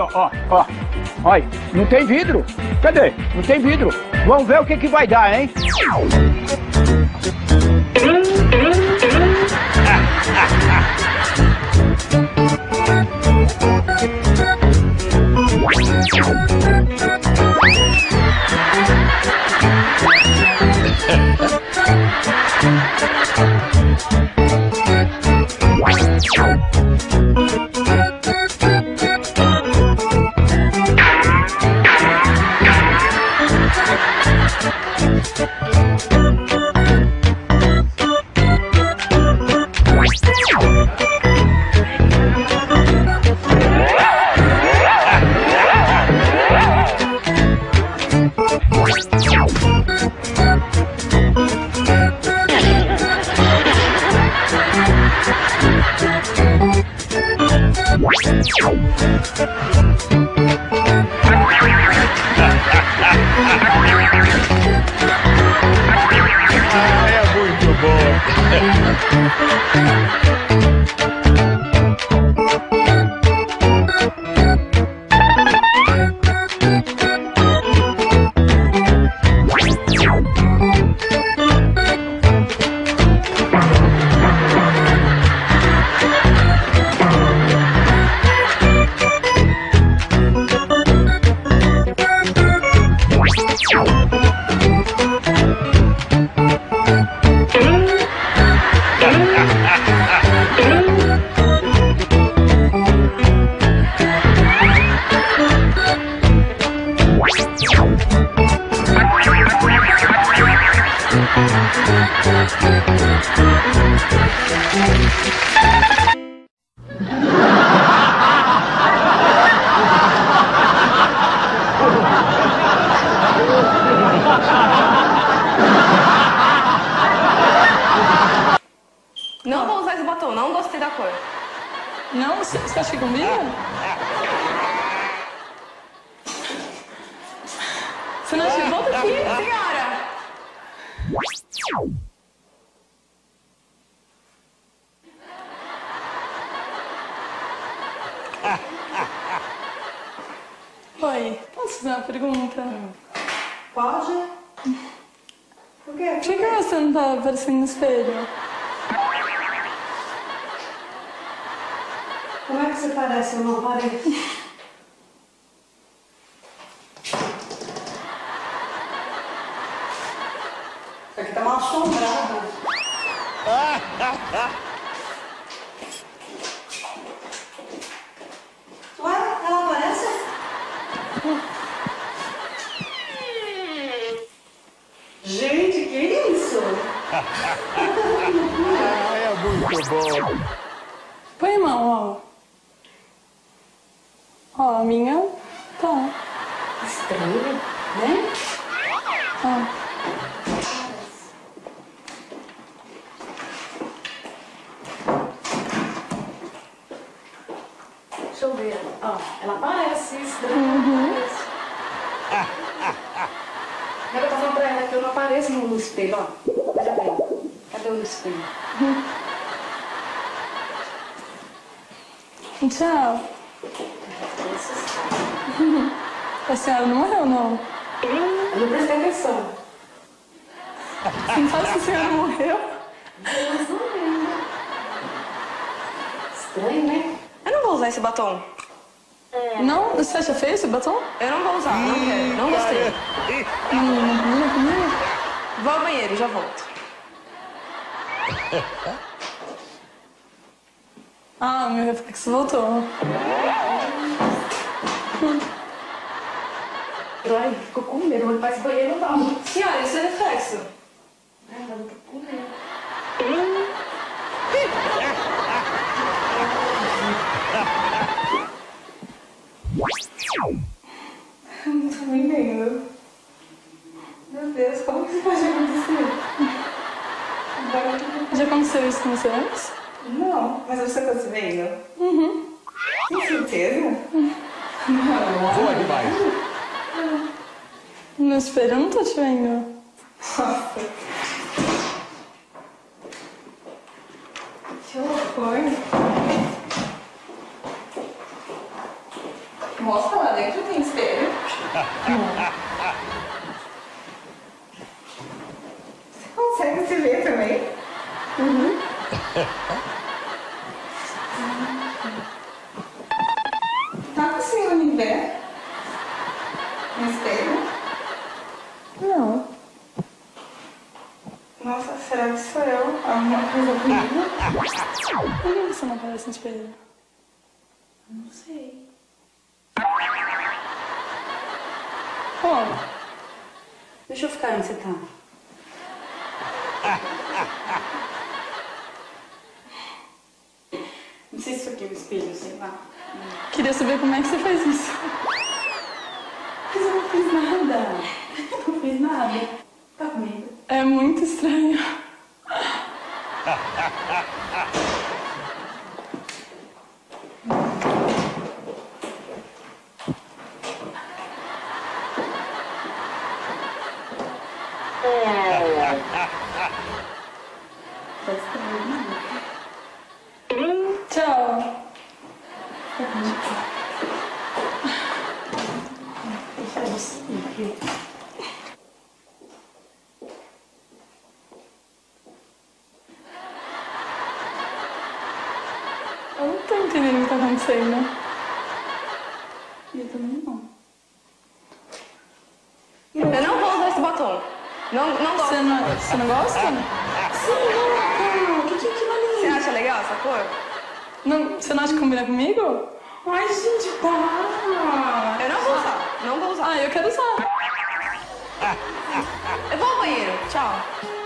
ó. Olha, não tem vidro. Cadê? Não tem vidro. Vamos ver o que vai dar, hein? É muito Não vou usar esse batom, não gostei da cor. Não? Você acha que combina? Você não acha? Volta aqui, senhora! Oi, posso fazer uma pergunta? Pode? Por quê? Por que você não tá aparecendo no espelho? Como é que você parece? Eu não pareço. Aqui tá mal assombrada. Ué, ela aparece? Gente, que isso? É muito bom. Põe a mão, ó. Ó, a minha tá. Estranho, né? Ó. Deixa eu ver. Ó, ela parece estranho. Eu tô falando pra ela que eu não apareço no espelho, ó. Veja bem. Cadê o espelho? Tchau. A senhora não morreu, não? Eu não prestei atenção. Você não sabe se a senhora morreu? Estranho, né? Eu não vou usar esse batom. Não? Você acha feio esse batom? Eu não vou usar, não quero, não gostei. Vou ao banheiro, já volto. Ah, meu reflexo voltou. Ai, ficou com medo, mas faz banheiro não. Senhora, isso é reflexo. Ai, mas eu tô com medo. Eu não tô me vendo. Meu Deus, como que isso pode acontecer? Já aconteceu isso com você antes? Não, mas você tá se vendo? Uhum. Com certeza? Boa demais. No espelho eu não tô te vendo. Nossa. Que horror. Mostra consegue se ver também? Uhum. Tá com o senhor me ver? No espelho? Não. Nossa, será que sou eu? Alguma coisa comigo? Por que você não aparece no espelho? Não sei. Como? Deixa eu ficar onde você tá. Não sei se isso aqui é um espelho, sei lá. Queria saber como é que você faz isso. Mas eu não fiz nada. Não fiz nada. Tá comigo? É muito estranho. Tá estranho. Tchau. Deixa eu seguir. Eu não tô entendendo o que tá acontecendo. Eu também não. Eu não vou usar esse batom. Não gosto. Você não gosta? O que é aquilo ali? Você acha legal essa cor? Não, você não acha que combina comigo? Ai, gente, para! Eu não vou usar. Não vou usar. Ah, eu quero usar. Eu vou ao banheiro. Tchau.